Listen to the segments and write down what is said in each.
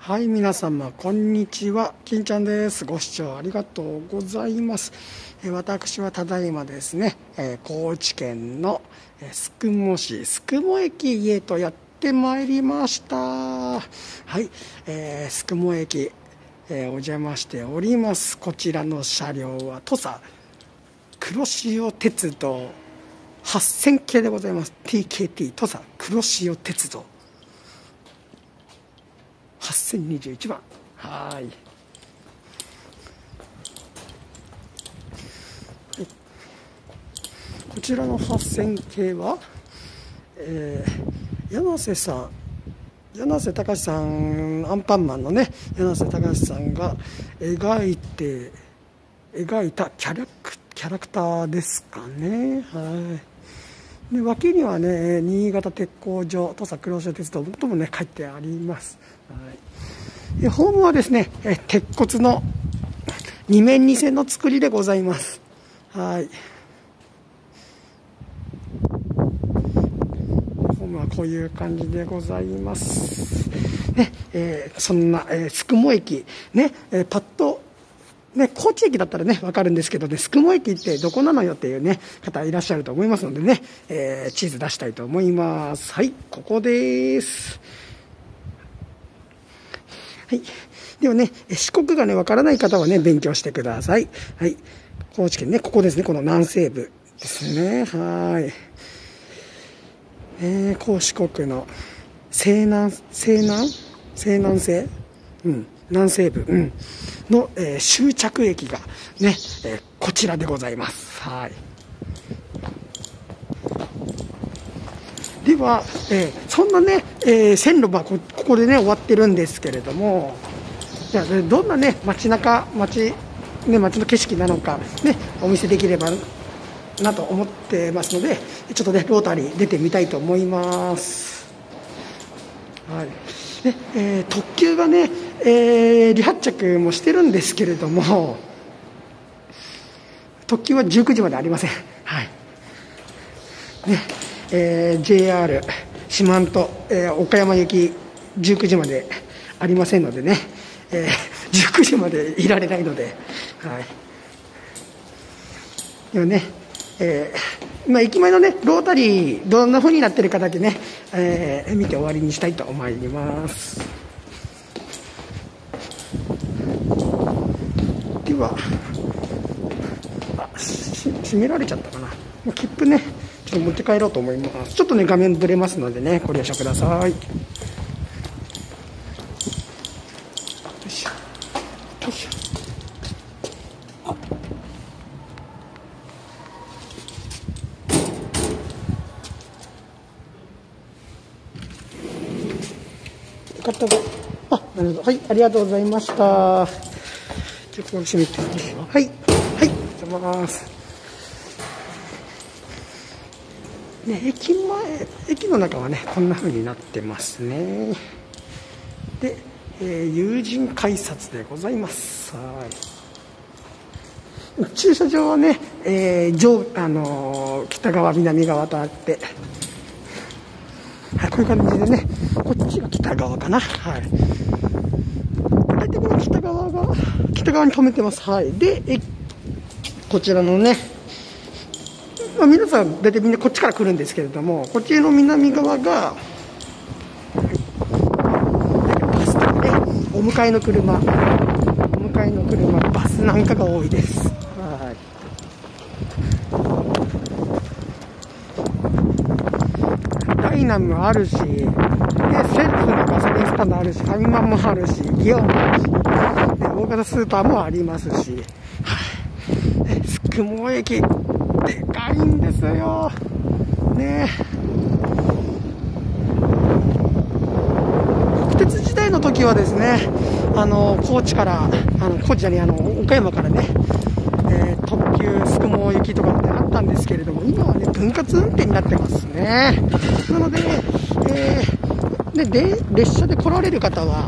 はい、皆様こんにちは、金ちゃんです。ご視聴ありがとうございます。私はただいまですね、高知県の宿毛市宿毛駅へとやってまいりました。はい、宿毛駅、お邪魔しております。こちらの車両は土佐黒潮鉄道8000系でございます。 TKT 土佐黒潮鉄道8021番。はい、こちらの8000系は、柳瀬隆さん、アンパンマンのね柳瀬隆さんが描いたキャラクターですかね。はい、で脇にはね新潟鉄工所土佐黒潮鉄道ともね書いてあります。はい、ホームはですね鉄骨の2面2線の作りでございます。はい、ホームはこういう感じでございますね。そんな、宿毛駅ね、パッとね、高知駅だったらね分かるんですけどね、宿毛駅ってどこなのよっていうね方いらっしゃると思いますのでね、地図出したいと思います。はい、ここです。はい、ではね四国がね分からない方はね勉強してください。はい、高知県ね、ここですね、この南西部ですね。はい、高四国の西南西、南西部、の、終着駅がね、こちらでございます。はい、では、そんなね、線路はここでね終わってるんですけれども、じゃあどんなね街の景色なのかねお見せできればなと思ってますので、ちょっとねロータリー出てみたいと思います。はいね、特急がね、離発着もしてるんですけれども、特急は19時までありません。はいね、JR 四万十、岡山行き19時までありませんのでね、19時までいられないので、はい、でもね、駅前のねロータリーどんな風になってるかだけね、見て終わりにしたいと思います。では閉められちゃったかな。切符ねちょっと持って帰ろうと思います。ちょっとね画面ずれますのでねご了承ください。よいしょよいしょ。よかったぞ。なるほど。はい、ありがとうございました。じゃあこれ閉めてみましょう。はい、はい、お邪魔します。ね、駅の中はねこんな風になってますね。で、有人改札でございます。はい、駐車場はね、北側南側とあって、はい、こういう感じでね、こっちが北側かな。はい、大体この北側に止めてます。はい、でこちらのね、皆さん大体みんなこっちから来るんですけれども、こっちの南側がバスとかねお迎えの車バスなんかが多いです。はい、ダイナムあるし、セルフのガソリンスタンドあるし、ファミマもあるし、イオンもあるし、大型スーパーもありますし、宿毛駅でかいんですよね。国鉄時代の時はですね、岡山からね、特急宿毛行きとかってあったんですけれども、今はね分割運転になってますね。なので、列車で来られる方は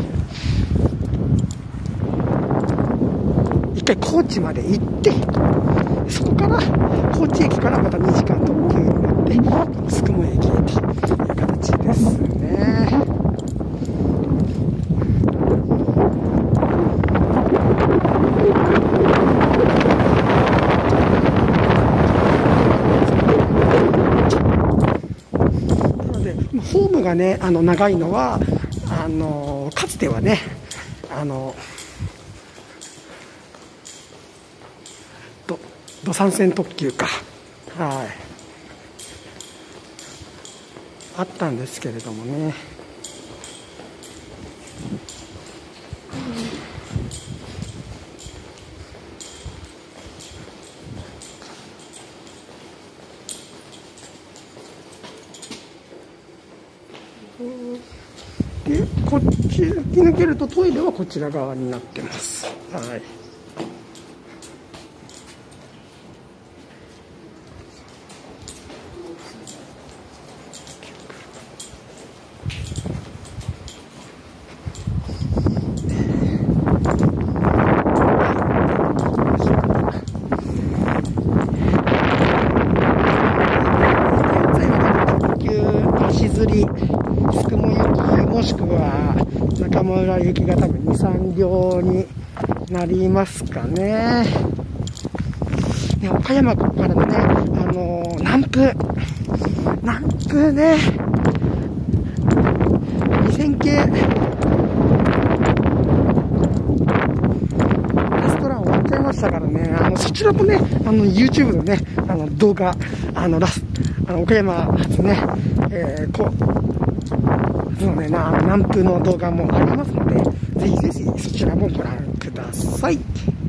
一回高知まで行って、そこから高知駅からまた2時間特急になって宿毛駅へという形ですね。 がね長いのはかつてはね土山線特急か、はい、あったんですけれどもね。でこっち突き抜けるとトイレはこちら側になってます。はい。足摺りすくも行きもしくは中村行きが多分2、3両になりますかね。岡山からのね、南風ね、2000系ラストラン終わっちゃいましたからね。そちらもね、YouTube のね、動画、岡山発ね、南風の動画もありますので、ぜひぜひそちらもご覧ください。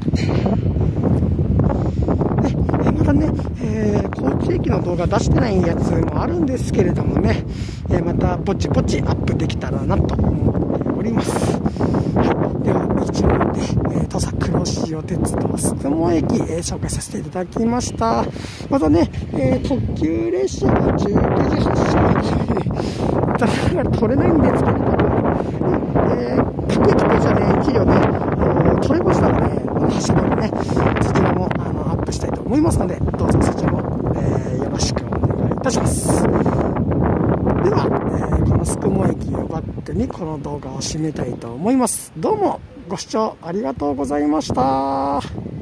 またね、高知駅の動画出してないやつもあるんですけれどもね、またぼちぼちアップできたらなと思っております。では以上で、土佐黒潮鉄道すくも駅、紹介させていただきました。またね、特急列車が19時発車残念ながら取れないんですけれども、各駅停車で1両ね、取れましたので、走りをね、そちらもアップしたいと思いますので、どうぞそちらも、よろしくお願いいたします。では、このすくも駅をバックにこの動画を締めたいと思います。どうもご視聴ありがとうございました。